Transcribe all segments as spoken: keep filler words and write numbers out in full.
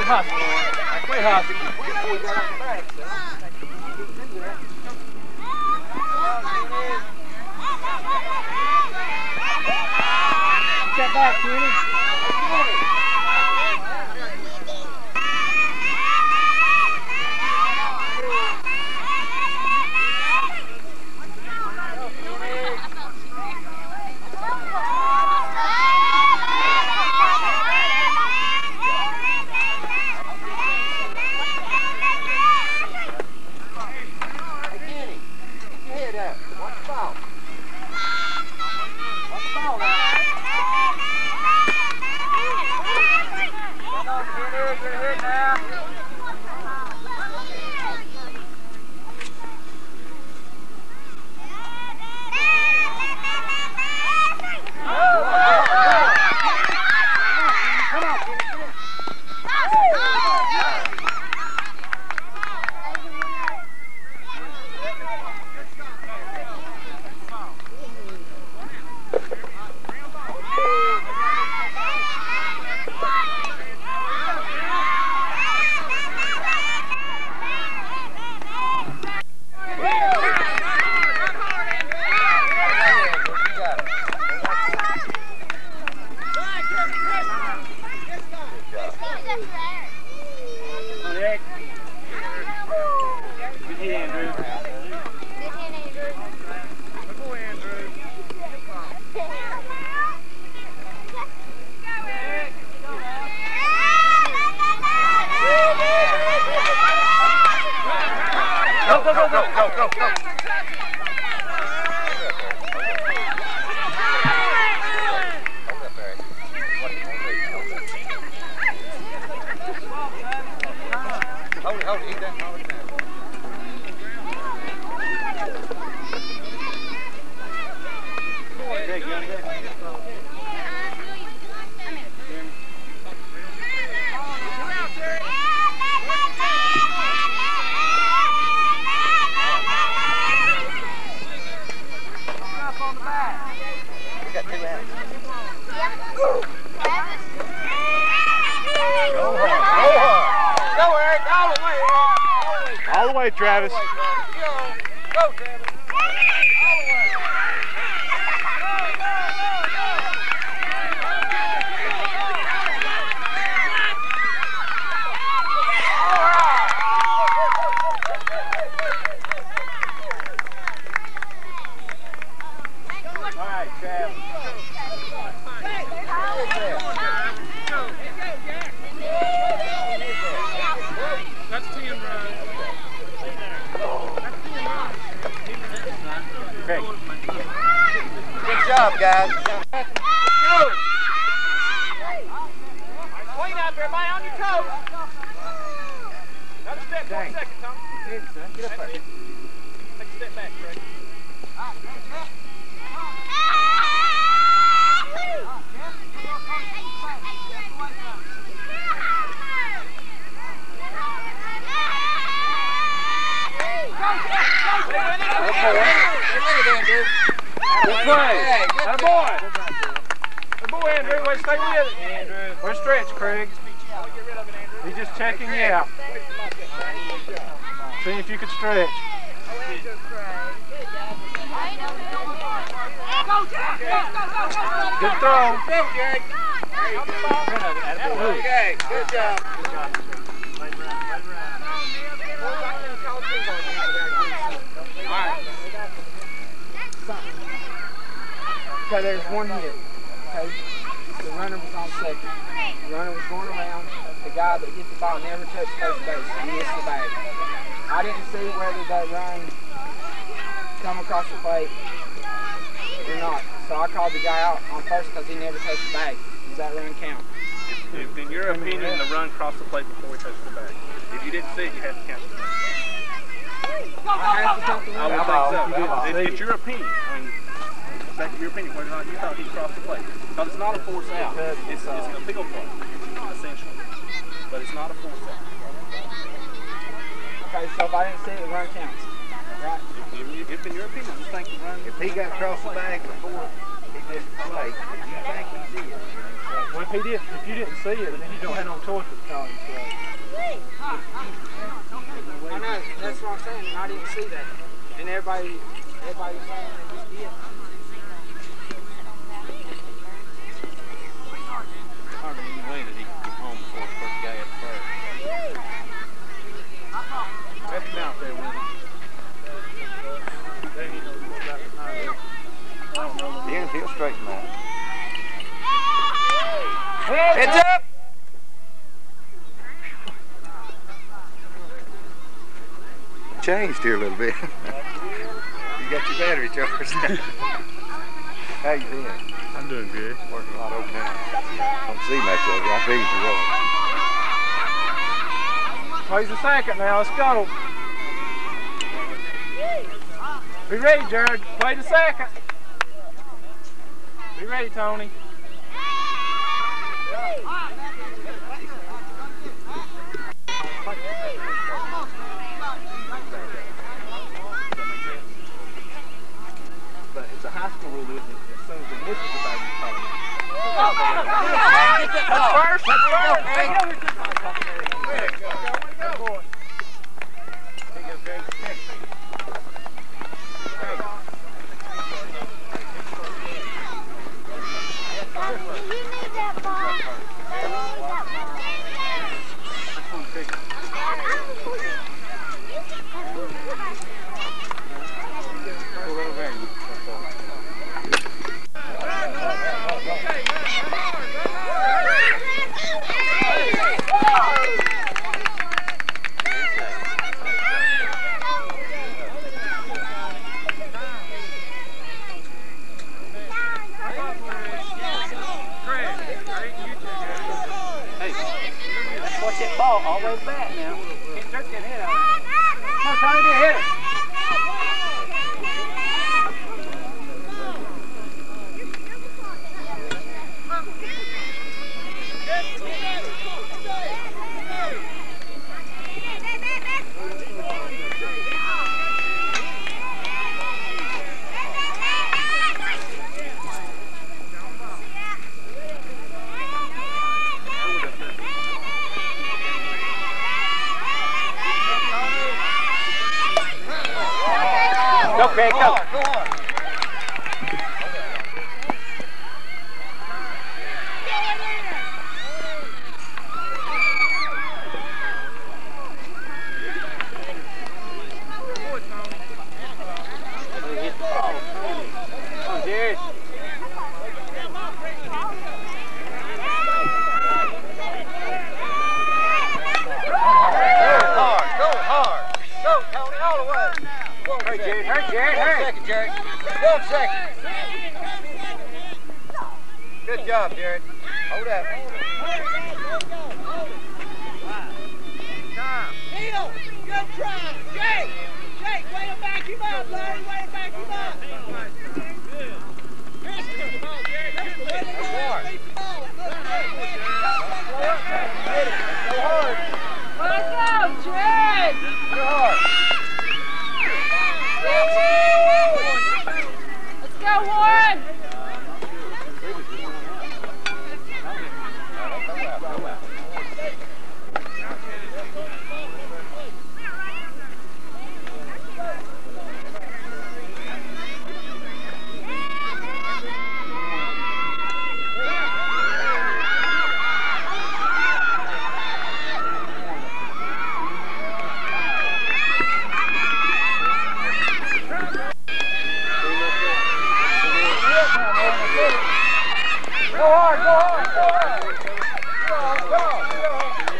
hustle, Lauren. Quit hustling. Step back, Kenny. Travis. Go, go, Travis. Guys. Go! Clean out there, everybody on your toes. Another step for a second, Tom. Get up there. Take a step back, Craig. Good play. Hey, good boy. Good boy, Andrew. Way to stay with it. Andrew. We're stretch, Craig. He's just checking you out. See if you could stretch. Good throw. Go, Jake. Okay, good job. Good job. All right. Okay, there's one hit. Okay, the runner was on second. The runner was going around. The guy that hit the ball never touched first base. He missed the bag. I didn't see whether that run come across the plate or not. So I called the guy out on first because he never touched the bag. Does that run count? If, in your opinion, the run crossed the plate before he touched the bag. If you didn't see it, you had to count the run. I have to count the run. I would think so. It, it's your opinion. I mean, back to your opinion, whether or not you thought he crossed the plate. Because it's not a force out. It's, it's an appeal play, essentially. But it's not a force out. Okay, so if I didn't see it, the run counts. Right? If, if in your opinion, you think the run... If he got across the bag before he missed the plate, you think he did. Well, if he did, if you didn't see it, then you don't have no choice but to call him slow. I know, that's what I'm saying, and I didn't see that. And everybody, everybody was saying they just did. Hardly any way that he could get home before the first guy at the first. That's him out there with him. Then he knows more about the highway. Yeah, he'll straighten that. Heads Heads up! Changed here a little bit. You got your battery charged. How you doing? I'm doing good. Working a lot over now. Don't see much of it. I figured you were. Plays the second now. Let's go. Be ready, Jared. Play the second. Be ready, Tony. But it's a high school rule, isn't it? As soon as the misses the bag, you call him. That's first. That's first. Watch that ball all the way back now. Can't jerk that head out. Come on, Tony, get hit it. Go, Craig, go. Go on. Come on, Jared. Hurry, Jared, hurry, Jared, hurry. One second, Jared. One second. Good job, Jared. Hold up. Neil, good try. Jake, Jake, way to back him up, Larry, way to back him up. Christian, come on, Jared. That's the way to go. Beat the ball. Go hard. Let's go, Jared. Go hard. Let's go, Warren. Go hard, go hard, go hard. Go on, go on, go on.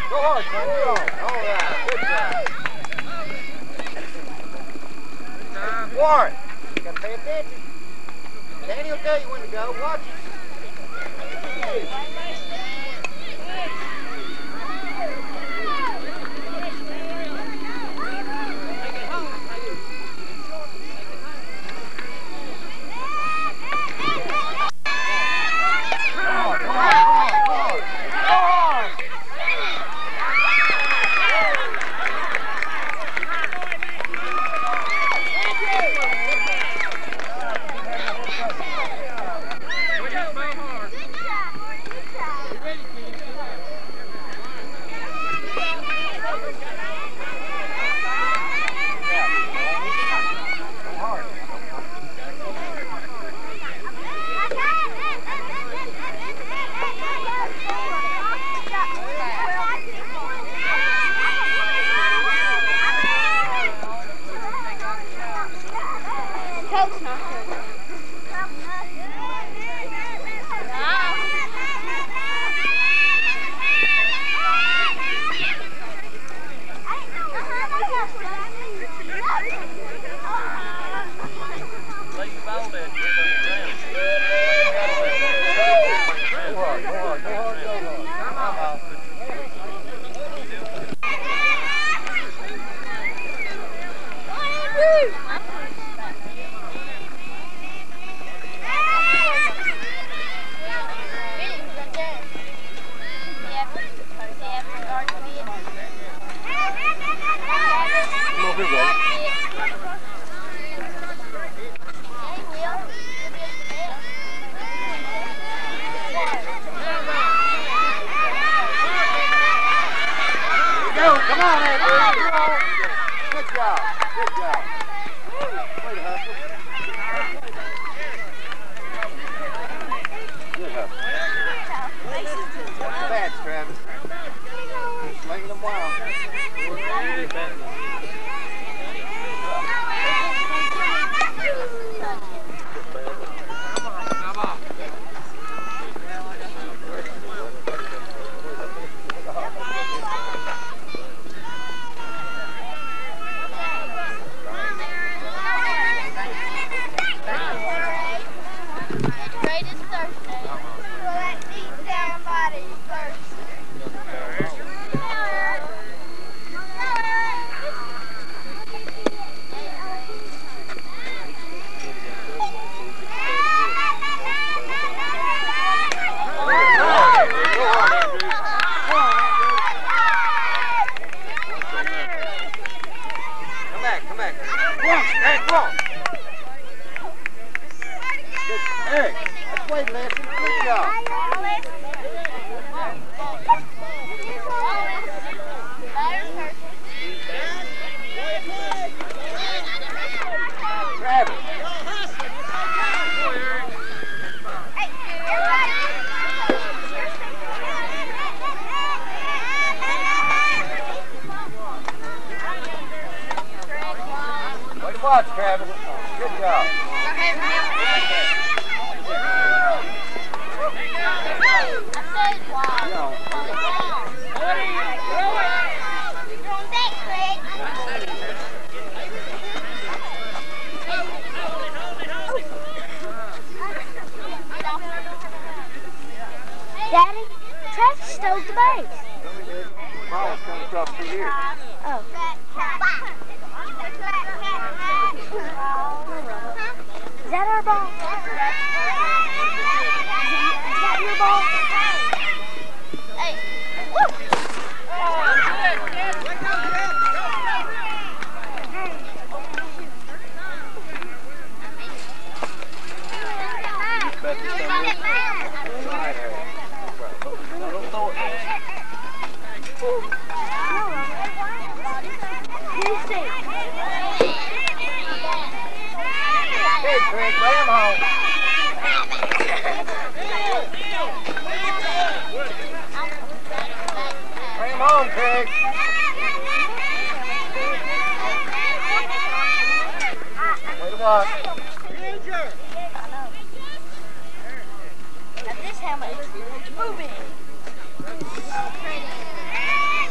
Go hard, son. Go on. All right. Good job. Warren, you got to pay attention. Danny will tell you when to go. Watch it. Watch, Travis. Good job. Daddy, Travis stole the base. Ball's coming across through here. Oh. Is that our ball? Is that your ball? Hey. Woo! Hey, Craig, bring him home. Bring him home, Craig. Way to watch. Now this helmet is moving.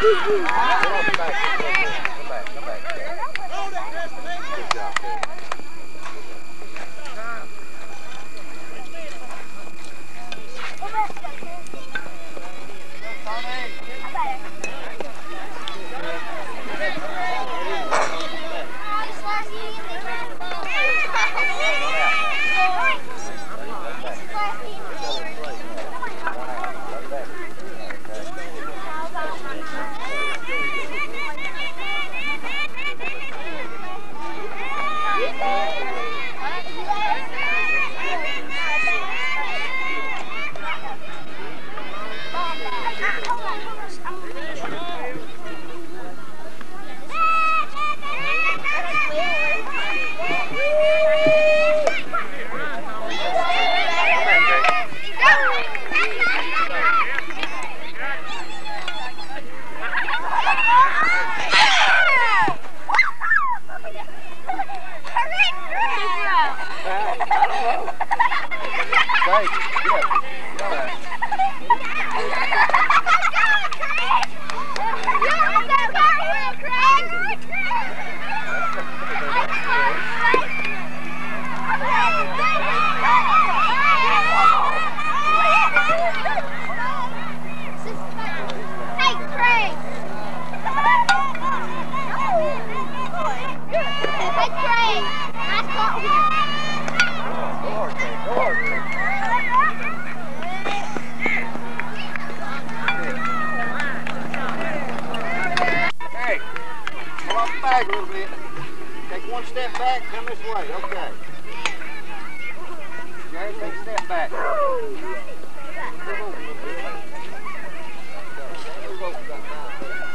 Back a little bit. Take one step back, come this way. Okay. Jerry, take a step back. Move over a little bit. Move over that now.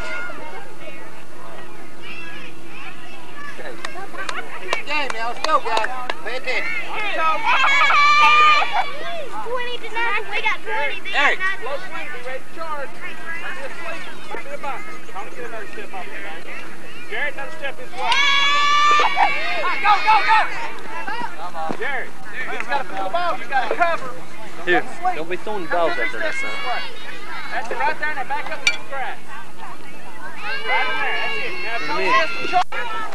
Okay. Game now, let's go, guys. Pay attention. twenty to nine. We got twenty. Eric, low swing, be ready to charge. Might be a swing, might be a box. Trying to get another step off the back. Jared, another step this way. Right, go, go, go! Come on. Jared, you just got to pull the ball. You got to cover. Here, don't be throwing balls out there next time. That's it, right there. Now back up to the grass. Right in there. That's it. Now come this and charge.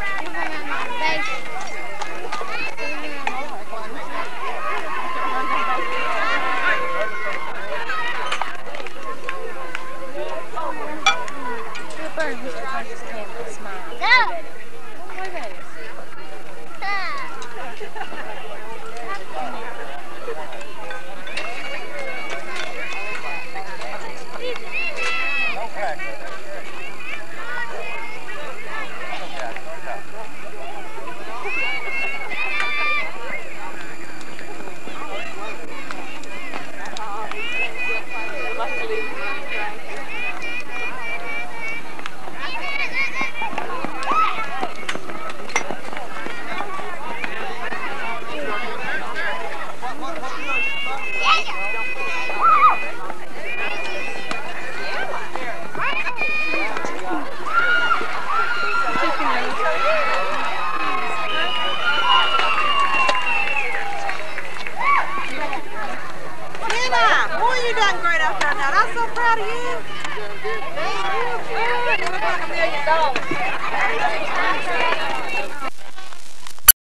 You done great out there now. I'm so proud of you. You look like a million dollars.